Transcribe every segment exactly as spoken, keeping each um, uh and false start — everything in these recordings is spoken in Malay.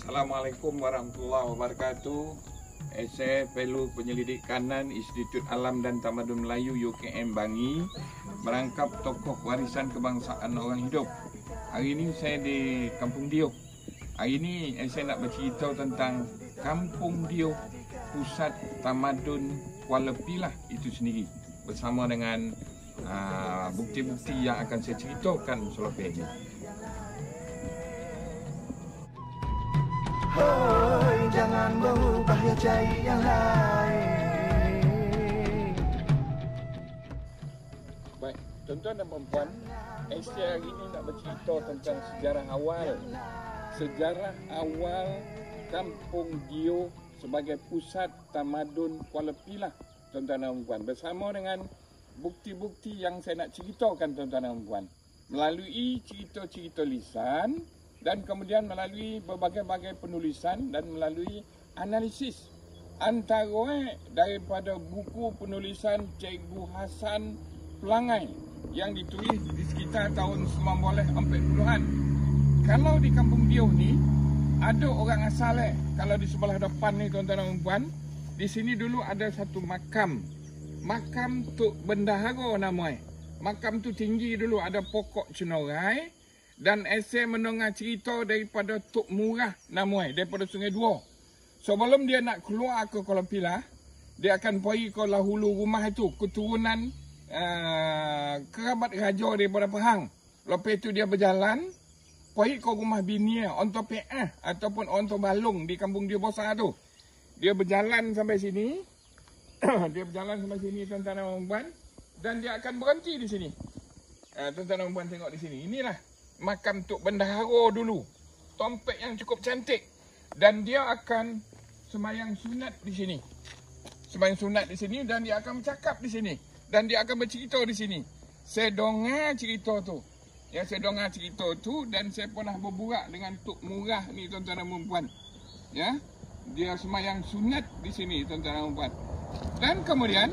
Assalamualaikum warahmatullahi wabarakatuh. Saya Fellow Penyelidik Kanan Institut Alam dan Tamadun Melayu U K M Bangi, merangkap tokoh warisan kebangsaan orang hidup. Hari ini saya di Kampung Dioh. Hari ini saya nak bercerita tentang Kampung Dioh, pusat tamadun Kuala Pilah itu sendiri, bersama dengan uh, bukti-bukti yang akan saya ceritakan selepas ini. Hoi, jangan berubah ya, cari yang lain. Baik, tuan-tuan dan puan-puan, saya hari ini nak bercerita tentang sejarah awal. Sejarah awal Kampung Dioh sebagai pusat tamadun Kuala Pilah, tuan-tuan dan puan, bersama dengan bukti-bukti yang saya nak ceritakan, tuan-tuan dan puan, melalui cerita-cerita lisan dan kemudian melalui berbagai-bagai penulisan dan melalui analisis antara daripada buku penulisan Cikgu Hasan Pelangai yang ditulis di sekitar tahun sembilan belas empat puluhan. Kalau di Kampung Dioh ni ada orang asal eh. Kalau di sebelah depan ni, tuan-tuan dan puan, di sini dulu ada satu makam. Makam Tok Bendahara nama eh. Makam tu tinggi dulu, ada pokok cenorai. Dan esei mendengar cerita daripada Tok Murah nama eh, daripada Sungai Dua. Sebelum dia nak keluar ke Kuala Pilah, dia akan pergi ke lahulu rumah itu, keturunan uh, kerabat raja daripada Pahang. Lepas itu dia berjalan pergi ke rumah bini Onto Pe'ah ataupun Onto Balung di Kampung Dioh Besar tu. Dia berjalan sampai sini. Dia berjalan sampai sini, tuan-tuan dan puan, dan dia akan berhenti di sini. Uh, tuan-tuan dan puan tengok di sini. Inilah makam Tok Bendahara dulu. Tompek yang cukup cantik. Dan dia akan semayang sunat di sini. Semayang sunat di sini dan dia akan bercakap di sini. Dan dia akan bercerita di sini. Saya dengar cerita tu. Ya, saya dengar cerita tu dan saya pernah berburak dengan Tok Murah ni, tuan-tuan dan puan. Ya. Dia semayang sunat di sini, tuan-tuan dan puan. Dan kemudian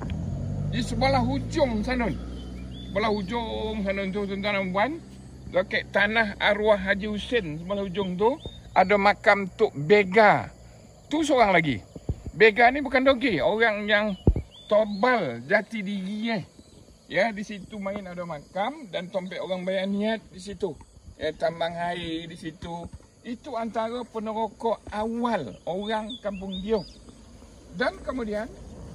di sebelah hujung sana. Sebelah hujung sana tu, tuan-tuan dan puan, dekat tanah arwah Haji Hussein sebelah hujung tu ada makam Tok Bega. Tu seorang lagi. Bega ni bukan dogi, orang yang tobal jati diri eh. Ya, di situ main ada makam dan tompek orang bayar niat di situ. Ya, tambang air di situ. Itu antara penerokok awal orang Kampung Dioh. Dan kemudian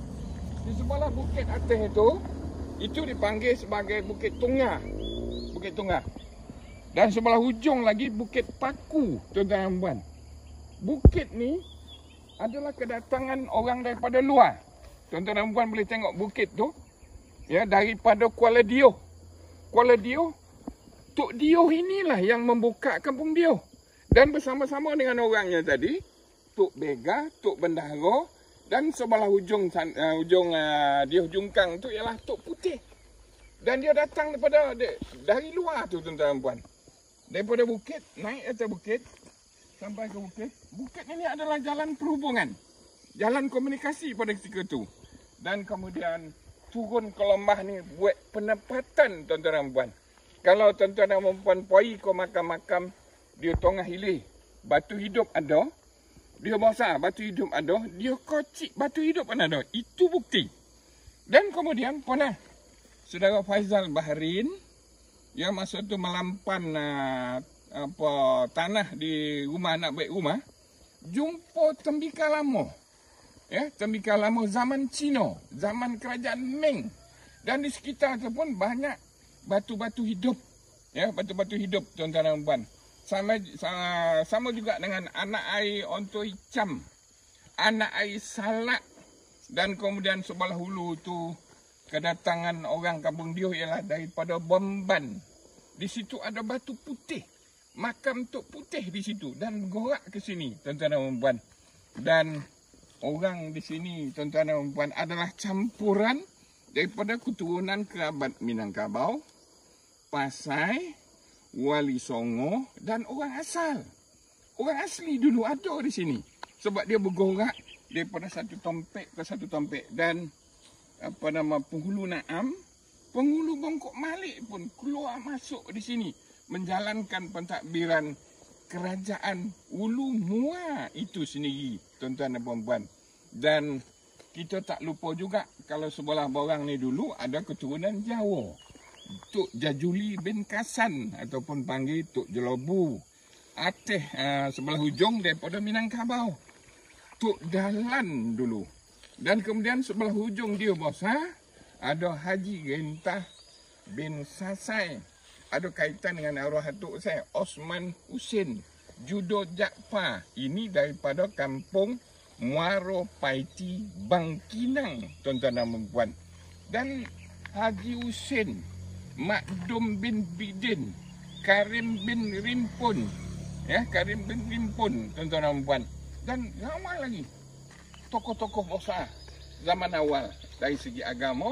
di sebelah bukit atas itu, itu dipanggil sebagai Bukit Tungah. Bukit Tungah. Dan sebelah hujung lagi Bukit Paku, tuan-tuan dan puan. Bukit ni adalah kedatangan orang daripada luar. Tuan-tuan dan puan boleh tengok bukit tu. Ya, daripada Kuala Dioh. Kuala Dioh, Tok Dioh inilah yang membuka Kampung Dioh. Dan bersama-sama dengan orangnya tadi, Tok Bega, Tok Bendahara, dan sebelah hujung uh, hujung uh, Dioh Jungkang tu ialah Tok Putih. Dan dia datang daripada dari luar tu, tuan-tuan dan puan. Daripada bukit, naik atas bukit, sampai ke bukit. Bukit ini adalah jalan perhubungan. Jalan komunikasi pada ketika itu. Dan kemudian turun ke lembah ni buat penempatan, tuan-tuan dan puan. Kalau tuan-tuan dan puan pergi ke makam-makam dia tengah hilih, batu hidup ada. Dia besar, batu hidup ada. Dia kocik, batu hidup pun ada. Itu bukti. Dan kemudian pernah Saudara Faizal Bahrin, ya, masa tu melampan uh, apa tanah di rumah anak baik rumah, jumpa tembikar lama. Ya, tembikar lama zaman Cina, zaman kerajaan Ming. Dan di sekitar tu pun banyak batu-batu hidup. Ya, batu-batu hidup, tuan-tuan dan puan. Sama, sama sama juga dengan anak air Onto Hicam, anak air Salak, dan kemudian sebelah hulu tu kedatangan orang Kampung Dioh ialah daripada Bomban. Di situ ada batu putih. Makam Tok Putih di situ. Dan gorak ke sini, tuan-tuan dan puan. Dan orang di sini, tuan-tuan dan puan, adalah campuran daripada keturunan kerabat Minangkabau, Pasai, Wali Songo dan orang asal. Orang asli dulu ada di sini. Sebab dia bergorak daripada satu tompek ke satu tompek. Dan apa nama penghulu Naam, penghulu Bongkok Malik pun keluar masuk di sini menjalankan pentadbiran kerajaan Ulu Mua itu sendiri, tuan-tuan dan puan-puan. Dan kita tak lupa juga kalau sebelah borang ni dulu ada keturunan Jawa. Tok Jajuli bin Kasan ataupun panggil Tok Jelobu. Ateh uh, sebelah hujung daripada Minangkabau. Tok Dalan dulu. Dan kemudian sebelah hujung dia bos, ha? Ada Haji Gentah bin Sasai. Ada kaitan dengan arwah atuk saya, Osman Husin Judo Jakfar. Ini daripada kampung Muaro Paiti Bangkinang, tuan-tuan dan puan. Dan Haji Husin Makdum bin Bidin, Karim bin Rimpun, ya, Karim bin Rimpun, tuan-tuan dan puan. Dan ramai lagi tokoh-tokoh besar zaman awal dari segi agama.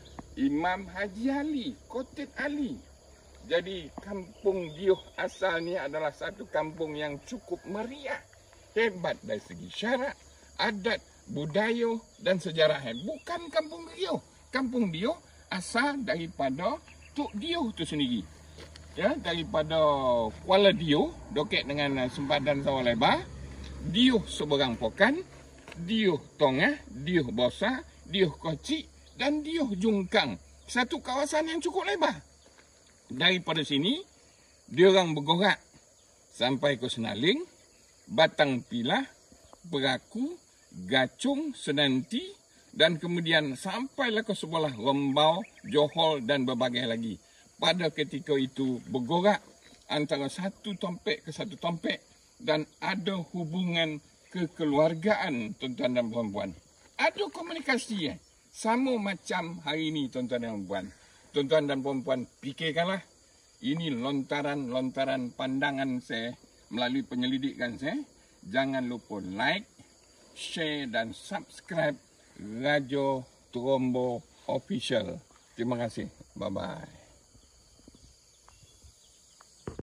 Imam Haji Ali, Kotid Ali. Jadi kampung Dioh asalnya adalah satu kampung yang cukup meriah, hebat dari segi syarak, adat, budaya dan sejarahnya. Bukan kampung Dioh. Kampung Dioh asal daripada Tok Dioh itu sendiri. Ya, daripada Kuala Dioh, dokek dengan sempadan sawah lebar, Dioh seberang pokan, Dioh tongah, Dioh besar, Dioh kecil dan Dioh jungkang. Satu kawasan yang cukup lebar. Daripada sini, dia orang bergerak sampai ke Senaling, Batang Pilah, Beraku, Gacung, Senanti dan kemudian sampailah ke sebelah Rembau, Johor dan berbagai lagi. Pada ketika itu bergerak antara satu tompek ke satu tompek dan ada hubungan kekeluargaan, tuan-tuan dan puan-puan. Ada komunikasi eh? Sama macam hari ini, tuan-tuan dan puan. Tuan-tuan dan puan-puan, fikirkanlah. Ini lontaran-lontaran pandangan saya melalui penyelidikan saya. Jangan lupa like, share dan subscribe Radio Trombo Official. Terima kasih. Bye-bye.